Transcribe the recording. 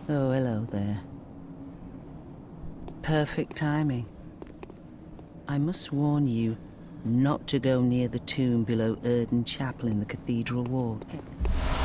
Oh, hello there. Perfect timing. I must warn you not to go near the tomb below Erden Chapel in the Cathedral Walk.